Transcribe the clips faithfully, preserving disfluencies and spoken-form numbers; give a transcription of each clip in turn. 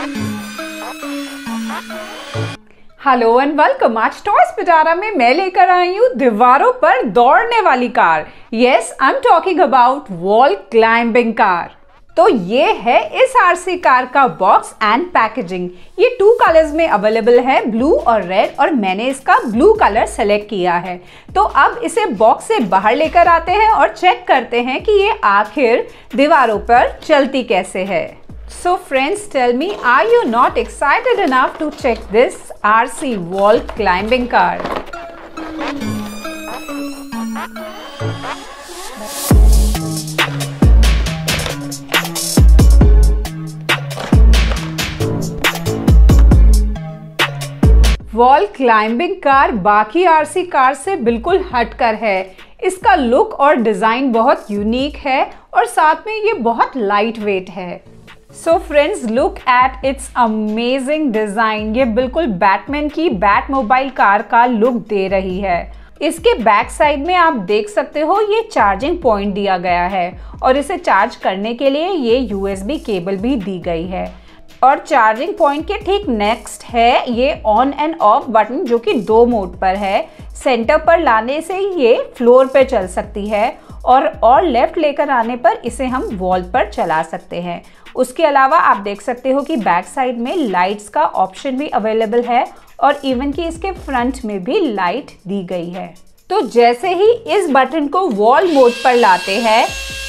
Hello and welcome. आज toys पिटारा में मैं लेकर आई हूँ दीवारों पर दौड़ने वाली car. Yes, I am talking about wall climbing car. तो ये है इस आरसी कार का बॉक्स एंड पैकेजिंग। ये टू कलर्स में अवेलेबल है, ब्लू और रेड, और मैंने इसका ब्लू कलर सेलेक्ट किया है। तो अब इसे बॉक्स से बाहर लेकर आते हैं और चेक करते हैं कि ये आखिर दीवारों पर चलती कैसे है। So friends, tell me, are you not excited enough to check this R C wall climbing car? Wall climbing car बाकी आरसी कार से बिल्कुल हटकर है। इसका लुक और डिजाइन बहुत यूनिक है और साथ में ये बहुत लाइट वेट है। So friends, look at its amazing design. ये बिल्कुल बैटमैन की बैट मोबाइल कार का लुक दे रही है। इसके बैक साइड में आप देख सकते हो ये चार्जिंग पॉइंट दिया गया है और इसे चार्ज करने के लिए ये यूएसबी केबल भी दी गई है। और चार्जिंग पॉइंट के ठीक नेक्स्ट है ये ऑन एंड ऑफ बटन, जो कि दो मोड पर है। सेंटर पर लाने से ये फ्लोर पे चल सकती है और और लेफ्ट लेकर आने पर इसे हम वॉल पर चला सकते हैं। उसके अलावा आप देख सकते हो कि बैक साइड में लाइट्स का ऑप्शन भी अवेलेबल है और इवन कि इसके फ्रंट में भी लाइट दी गई है। तो जैसे ही इस बटन को वॉल मोड पर लाते हैं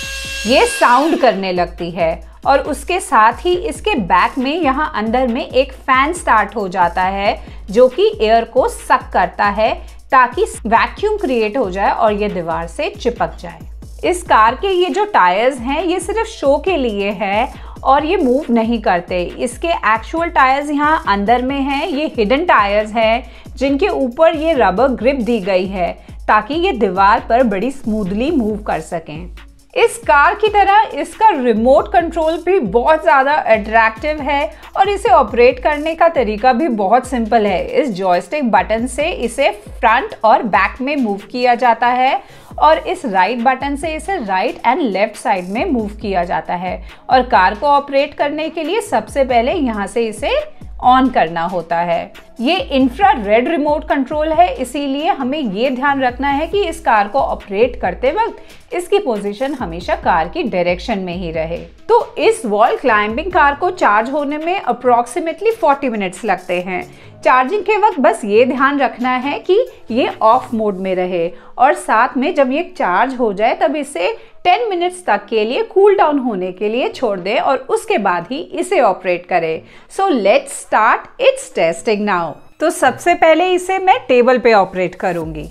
ये साउंड करने लगती है और उसके साथ ही इसके बैक में यहाँ अंदर में एक फैन स्टार्ट हो जाता है जो कि एयर को सक करता है ताकि वैक्यूम क्रिएट हो जाए और ये दीवार से चिपक जाए। इस कार के ये जो टायर्स हैं ये सिर्फ शो के लिए है और ये मूव नहीं करते। इसके एक्चुअल टायर्स यहाँ अंदर में हैं। ये हिडन टायर्स हैं जिनके ऊपर ये रबर ग्रिप दी गई है ताकि ये दीवार पर बड़ी स्मूथली मूव कर सकें। इस कार की तरह इसका रिमोट कंट्रोल भी बहुत ज़्यादा अट्रैक्टिव है और इसे ऑपरेट करने का तरीका भी बहुत सिंपल है। इस जॉयस्टिक बटन से इसे फ्रंट और बैक में मूव किया जाता है और इस राइट बटन से इसे राइट एंड लेफ्ट साइड में मूव किया जाता है। और कार को ऑपरेट करने के लिए सबसे पहले यहाँ से इसे ऑन करना होता है। ये इंफ्रारेड रिमोट कंट्रोल है, इसीलिए हमें ये ध्यान रखना है कि इस कार को ऑपरेट करते वक्त इसकी पोजीशन हमेशा कार की डायरेक्शन में ही रहे। तो इस वॉल क्लाइंबिंग कार को चार्ज होने में अप्रोक्सीमेटली चालीस मिनट्स लगते हैं। चार्जिंग के वक्त बस ये ध्यान रखना है कि ये ऑफ मोड में रहे और साथ में जब ये चार्ज हो जाए तब इसे दस मिनट्स तक के लिए कूल डाउन होने के लिए छोड़ दें और उसके बाद ही इसे ऑपरेट करें। So let's start its testing now. तो सबसे पहले इसे मैं टेबल पे ऑपरेट करूंगी।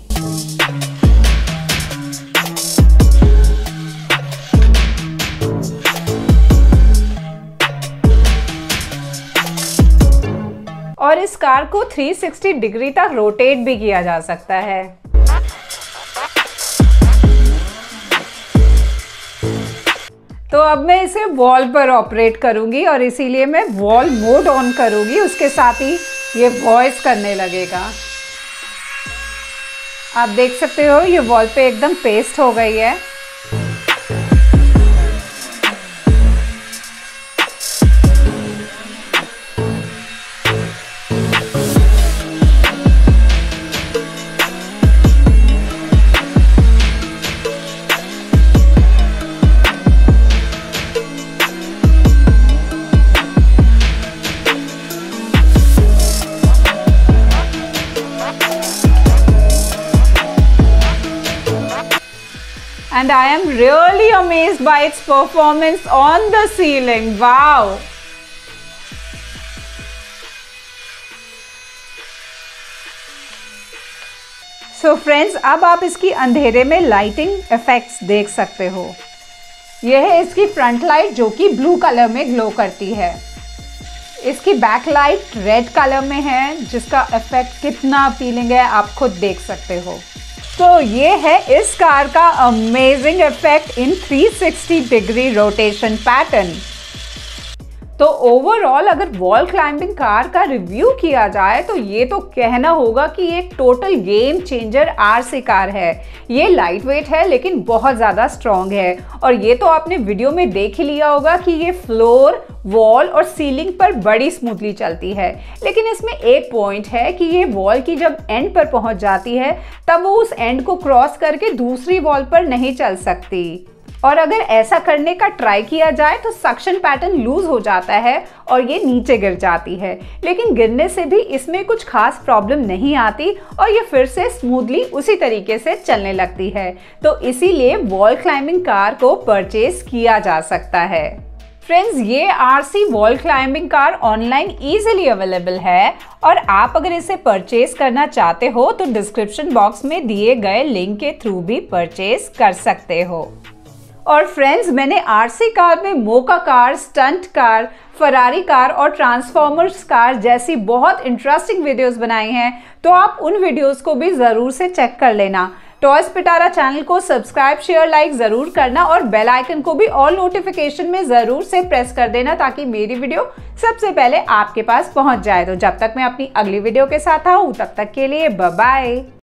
और इस कार को तीन सौ साठ डिग्री तक रोटेट भी किया जा सकता है। तो अब मैं इसे वॉल पर ऑपरेट करूंगी और इसीलिए मैं वॉल मोड ऑन करूंगी। उसके साथ ही ये वॉइस करने लगेगा। आप देख सकते हो ये वॉल पे एकदम पेस्ट हो गई है। And I am really amazed by its performance on the ceiling. Wow! So friends, अब आप इसकी अंधेरे में लाइटिंग इफेक्ट्स देख सकते हो। यह है इसकी फ्रंट लाइट जो कि ब्लू कलर में ग्लो करती है। इसकी बैक लाइट रेड कलर में है जिसका इफेक्ट कितना अपीलिंग है आप खुद देख सकते हो। तो ये है इस कार का अमेजिंग इफेक्ट इन तीन सौ साठ डिग्री रोटेशन पैटर्न। तो ओवरऑल अगर वॉल क्लाइंबिंग कार का रिव्यू किया जाए तो ये तो कहना होगा कि ये एक total game changer RC car है। ये लाइट वेट है लेकिन बहुत ज़्यादा स्ट्रॉन्ग है और ये तो आपने वीडियो में देख ही लिया होगा कि ये फ्लोर, वॉल और सीलिंग पर बड़ी स्मूथली चलती है। लेकिन इसमें एक पॉइंट है कि ये वॉल की जब एंड पर पहुंच जाती है तब वो उस एंड को क्रॉस करके दूसरी वॉल पर नहीं चल सकती और अगर ऐसा करने का ट्राई किया जाए तो सक्शन पैटर्न लूज हो जाता है और ये नीचे गिर जाती है। लेकिन गिरने से भी इसमें कुछ खास प्रॉब्लम नहीं आती और ये फिर से स्मूथली उसी तरीके से चलने लगती है। तो इसीलिए वॉल क्लाइंबिंग कार को परचेज किया जा सकता है। फ्रेंड्स, ये RC wall climbing car online easily available है और आप अगर इसे परचेज करना चाहते हो तो डिस्क्रिप्शन बॉक्स में दिए गए लिंक के थ्रू भी परचेज कर सकते हो। और फ्रेंड्स, मैंने आरसी कार में मोका car, stunt car, Ferrari car और ट्रांसफॉर्मर्स कार जैसी बहुत इंटरेस्टिंग वीडियोस बनाई हैं, तो आप उन वीडियोस को भी ज़रूर से चेक कर लेना। टॉयज पिटारा चैनल को सब्सक्राइब, शेयर, लाइक ज़रूर करना और बेल आइकन को भी ऑल नोटिफिकेशन में ज़रूर से प्रेस कर देना ताकि मेरी वीडियो सबसे पहले आपके पास पहुंच जाए। तो जब तक मैं अपनी अगली वीडियो के साथ आऊँ तब तक के लिए बाय बाय।